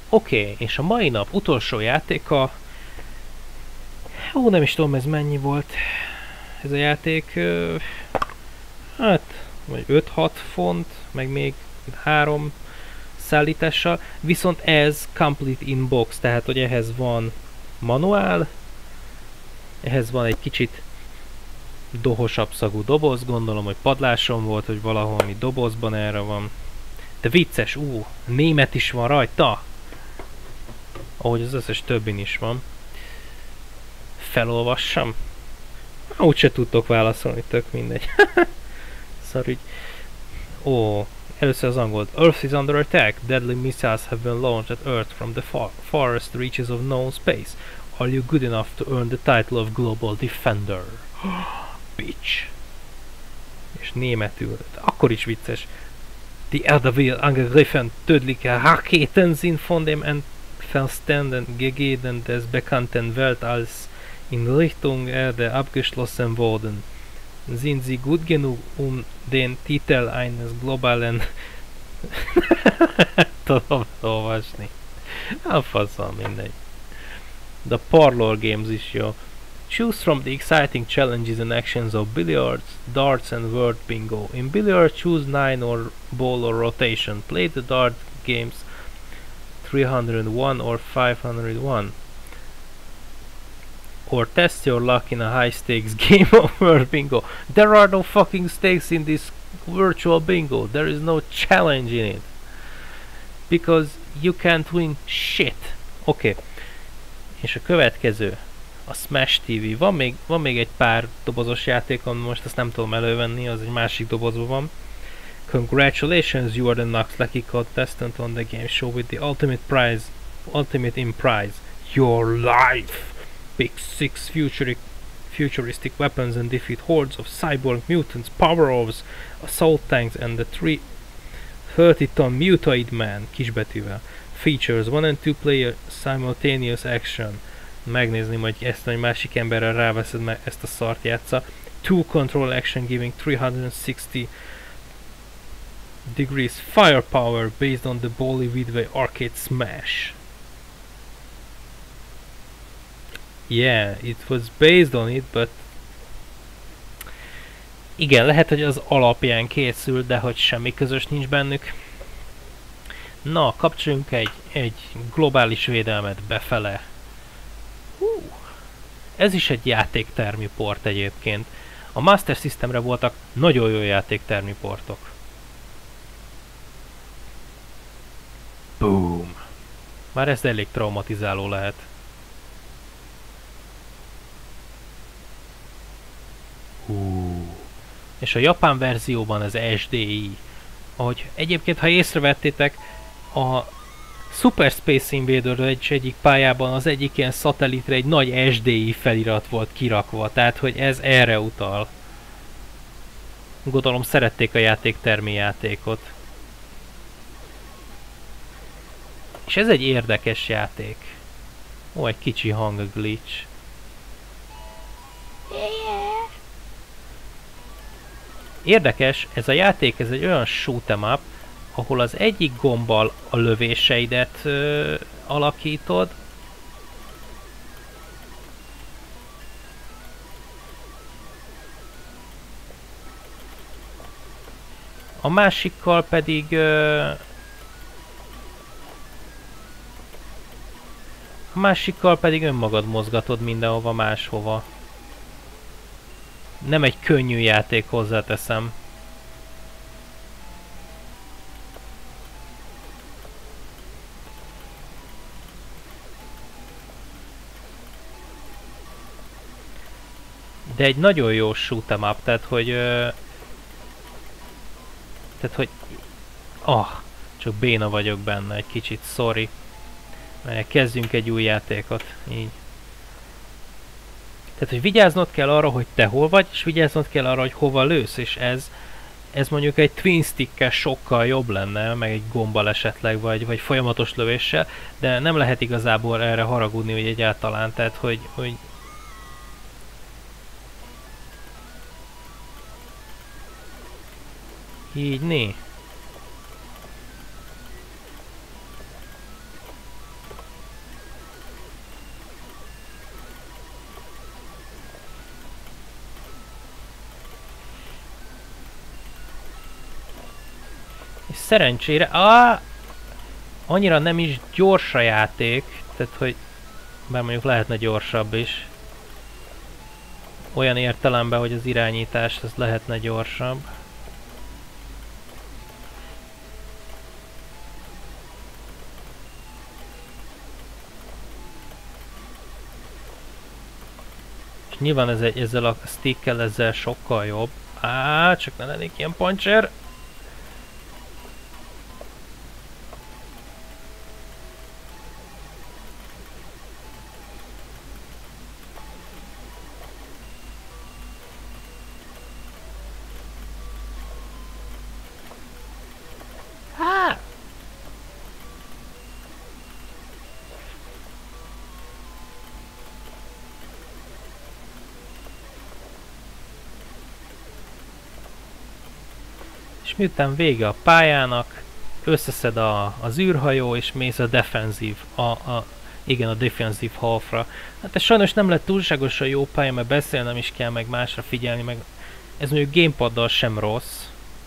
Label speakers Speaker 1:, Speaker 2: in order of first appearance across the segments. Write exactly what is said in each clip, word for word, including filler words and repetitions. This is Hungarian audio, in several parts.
Speaker 1: Oké, okay, és a mai nap utolsó játéka... Ó, nem is tudom, ez mennyi volt ez a játék. Hát, vagy öt-hat font, meg még három szállítással. Viszont ez complete in box, tehát hogy ehhez van manuál, ehhez van egy kicsit dohosabb szagú doboz, gondolom, hogy padláson volt, hogy valahol ami dobozban erre van. De vicces, ú, német is van rajta! Ahogy az összes többin is van. Felolvassam? Úgyse tudtok válaszolni, tök mindegy. Szarügy. Ó, először az angolt. Earth is under attack. Deadly missiles have been launched at Earth from the far, farthest reaches of known space. Are you good enough to earn the title of Global Defender? Bitch. És németül. Akkor is vicces. Die Erde will angegriffen. Tödliche Raketen sind von dem entfernten Gegenden des bekannten Weltalls in Richtung Erde abgeschlossen worden. Sind sie gut genug, um den Titel eines globalen... Tudom olvasni. A faszom, mindegy. The Parlor Games is jó. Choose from the exciting challenges and actions of billiards, darts and word bingo. In billiards, choose nine or ball or rotation. Play the dart games three hundred one or five hundred one. Or test your luck in a high stakes game of word bingo. There are no fucking stakes in this virtual bingo. There is no challenge in it. Because you can't win shit. Oké. Okay. És a következő. A Smash té vé. Van még, van még egy pár dobozos játékom, most ezt nem tudom elővenni, az egy másik dobozban van. Congratulations, you are the Nux Lucky contestant on the game show with the ultimate prize, ultimate in prize, your life. Pick six futuri futuristic weapons and defeat hordes of cyborg mutants, power-offs, assault tanks and the three thirty ton Mutoid Man, kisbetűvel. Features one and two player simultaneous action. Megnézni, hogy ezt egy másik emberrel ráveszed, meg ezt a szart játsza. Two control action giving three hundred sixty degrees firepower based on the Bolly Midway arcade smash. Yeah, it was based on it, but... Igen, lehet, hogy az alapján készül, de hogy semmi közös nincs bennük. Na, kapcsoljunk egy, egy globális védelmet befele. Hú, ez is egy játéktermi port egyébként. A Master Systemre voltak nagyon jó játéktermi portok. Boom! Már ez elég traumatizáló lehet. Hú. És a japán verzióban az es dé i. Ahogy egyébként, ha észrevettétek, a Super Space Invader egy egyik pályában az egyik ilyen szatellitre egy nagy es dé i felirat volt kirakva, tehát hogy ez erre utal. Gondolom szerették a játéktermi játékot. És ez egy érdekes játék. Ó, egy kicsi hang glitch. Érdekes, ez a játék, ez egy olyan shoot'em up, ahol az egyik gombbal a lövéseidet ö, alakítod, a másikkal pedig ö, a másikkal pedig önmagad mozgatod mindenhova máshova. Nem egy könnyű játék, hozzáteszem. De egy nagyon jó shoot'em up, tehát hogy... Ö, tehát hogy... Ah, csak béna vagyok benne egy kicsit, sorry. Kezdjünk egy új játékot, így. Tehát, hogy vigyáznod kell arra, hogy te hol vagy, és vigyáznod kell arra, hogy hova lősz, és ez, ez mondjuk egy twin stickkel sokkal jobb lenne, meg egy gombbal esetleg, vagy, vagy folyamatos lövéssel, de nem lehet igazából erre haragudni, hogy egyáltalán, tehát, hogy, hogy így né. szerencsére... Ah, annyira nem is gyors a játék, tehát hogy... Bár mondjuk lehetne gyorsabb is. Olyan értelemben, hogy az irányítás az lehetne gyorsabb. És nyilván ez egy, ezzel a stickkel ezzel sokkal jobb. Á, csak ne lennék ilyen puncher. És miután vége a pályának, összeszed a, az űrhajó, és mész a defenzív, a, a, igen, a defenzív halfra. Hát ez sajnos nem lett túlságosan jó pálya, mert beszélnem is kell, meg másra figyelni, meg ez mondjuk gamepaddal sem rossz.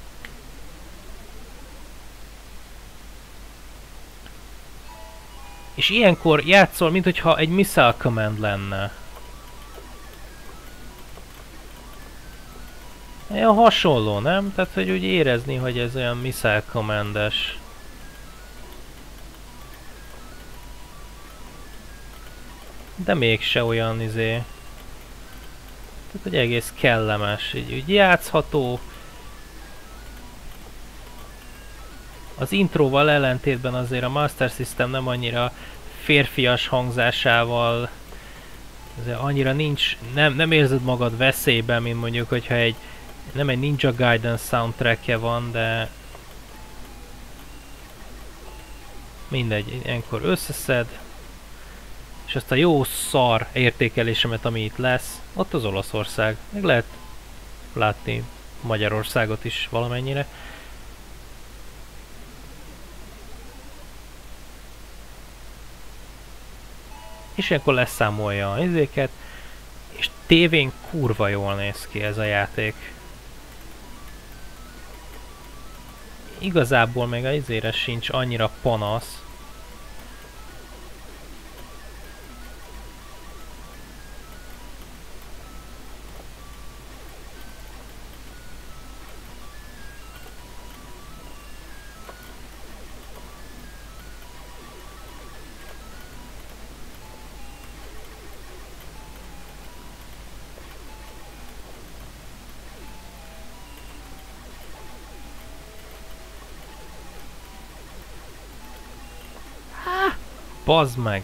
Speaker 1: És ilyenkor játszol, mintha egy missile command lenne. Olyan hasonló, nem? Tehát, hogy úgy érezni, hogy ez olyan missile command-es. De mégse olyan izé. Tehát, hogy egész kellemes. Így, úgy játszható. Az intróval ellentétben azért a Master System nem annyira férfias hangzásával. Azért annyira nincs, nem, nem érzed magad veszélyben, mint mondjuk, hogyha egy nem egy Ninja Gaiden soundtrackje van, de mindegy, ilyenkor összeszed, és azt a jó szar értékelésemet, ami itt lesz, ott az Olaszország. Meg lehet látni Magyarországot is valamennyire. És ilyenkor leszámolja a izéket, és tévén kurva jól néz ki ez a játék. Igazából még a izére sincs annyira panasz. Bazd meg!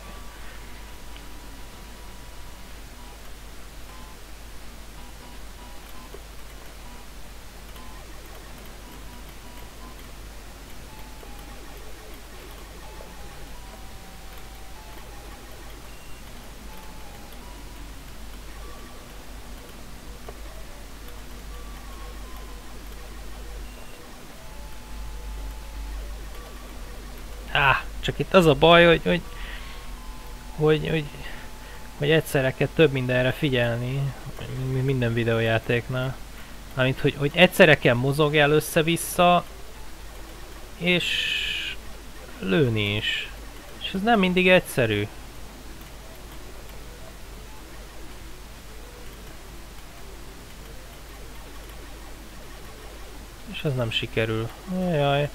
Speaker 1: Á, csak itt az a baj, hogy, hogy Hogy, hogy, hogy egyszerre kell több mindenre figyelni, minden videójátéknál. Amit, hogy, hogy egyszerre kell mozogjál össze-vissza, és lőni is. És ez nem mindig egyszerű. És ez nem sikerül. Jaj.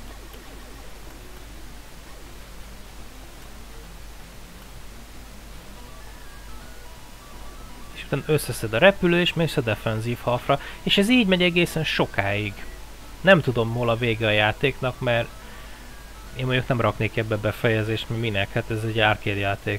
Speaker 1: Összeszed a repülő, és mész a defenzív halfra, és ez így megy egészen sokáig. Nem tudom, hol a vége a játéknak, mert én mondjuk nem raknék ebbe befejezést, mert minek, hát ez egy arcade játék.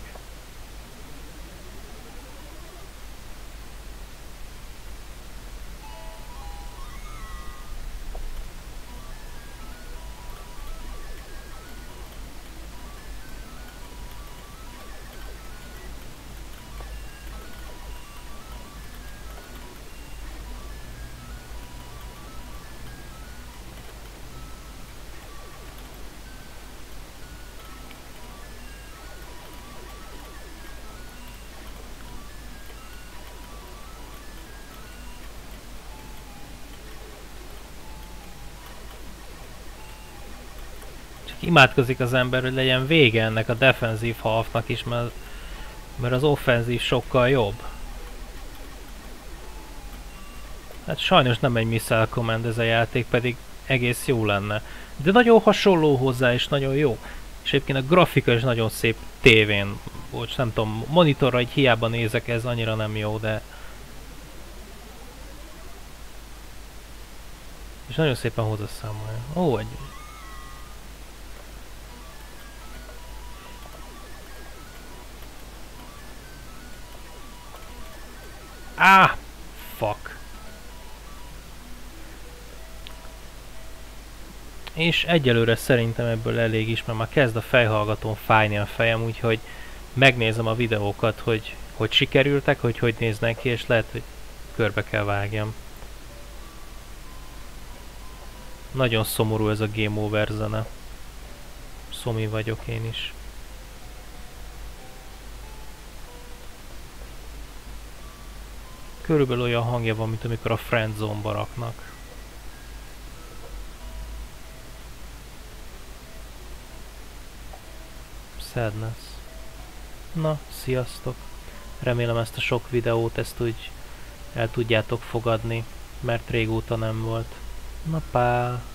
Speaker 1: imádkozik az ember, hogy legyen vége ennek a defenzív halfnak is, mert, mert az offenzív sokkal jobb. Hát sajnos nem egy Missile Command ez a játék, pedig egész jó lenne. De nagyon hasonló hozzá, és nagyon jó. És egyébként a grafika is nagyon szép tévén. Bocs, nem tudom, monitorra egy hiába nézek, ez annyira nem jó, de... És nagyon szépen hozzászámolja. Ó, egy... Ah! Fuck. És egyelőre szerintem ebből elég is, mert már kezd a fejhallgatón fájni a fejem, úgyhogy megnézem a videókat, hogy hogy sikerültek, hogy hogy néznek ki, és lehet, hogy körbe kell vágjam. Nagyon szomorú ez a Game Over zene. Szomi vagyok én is. Körülbelül olyan hangja van, mint amikor a Friendzone-ba raknak. Sadness. Na, sziasztok! Remélem ezt a sok videót, ezt úgy el tudjátok fogadni, mert régóta nem volt. Na pá!